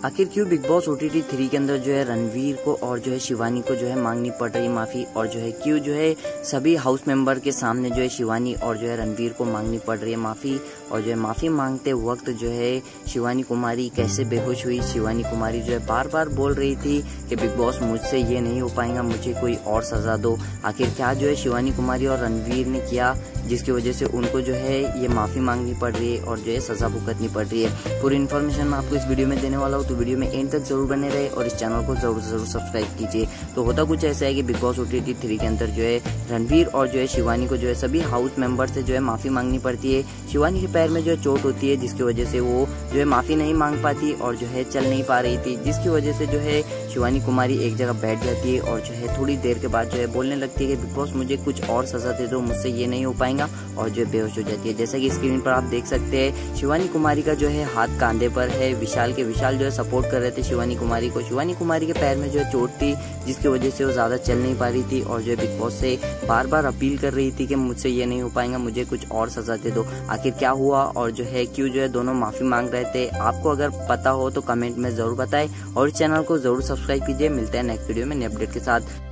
आखिर क्यों big boss OTT 3 के अंदर जो है रणवीर को और जो है शिवानी को जो है मांगनी पड़ रही है माफी, और जो है क्यों जो है सभी हाउस मेंबर के सामने जो है शिवानी और जो है रणवीर को मांगनी पड़ रही है माफी। और जो है माफी मांगते वक्त जो है शिवानी कुमारी कैसे बेहोश हुई। शिवानी कुमारी जो है बार बार बोल रही थी कि बिग बॉस मुझसे ये नहीं हो पाएगा, मुझे कोई और सजा दो। आखिर क्या जो है शिवानी कुमारी और रणवीर ने किया जिसकी वजह से उनको जो है ये माफी मांगनी पड़ रही है और जो है सजा भुगतनी पड़ रही है। पूरी इन्फॉर्मेशन मैं आपको इस वीडियो में देने वाला हूँ, तो वीडियो में एंड तक जरूर बने रहे और इस चैनल को जरूर सब्सक्राइब कीजिए। तो होता कुछ ऐसा है कि बिग बॉस OTT 3 के अंदर जो है रणवीर और जो है शिवानी को जो है सभी हाउस मेंबर से जो है माफी मांगनी पड़ती है। शिवानी के पैर में जो है चोट होती है जिसकी वजह से वो जो है माफी नहीं मांग पाती और जो है चल नहीं पा रही थी, जिसकी वजह से जो है शिवानी कुमारी एक जगह बैठ जाती है और जो है थोड़ी देर के बाद जो है बोलने लगती है कि बिग बॉस मुझे कुछ और सजा दे दो, मुझसे ये नहीं हो पाएगा, और जो है बेहोश हो जाती है। जैसा कि स्क्रीन पर आप देख सकते हैं शिवानी कुमारी का जो है हाथ कांधे पर है। विशाल जो है सपोर्ट कर रहे थे शिवानी कुमारी को। शिवानी कुमारी के पैर में जो है चोट थी जिसकी वजह से वो ज्यादा चल नहीं पा रही थी और जो है बिग बॉस से बार बार अपील कर रही थी कि मुझसे ये नहीं हो पाएगा, मुझे कुछ और सजा दे दो। आखिर क्या हुआ और जो है क्यों जो है दोनों माफी मांग रहे थे, आपको अगर पता हो तो कमेंट में जरूर बताएं और चैनल को जरूर सब्सक्राइब कीजिए। मिलते हैं नेक्स्ट वीडियो में नए अपडेट के साथ।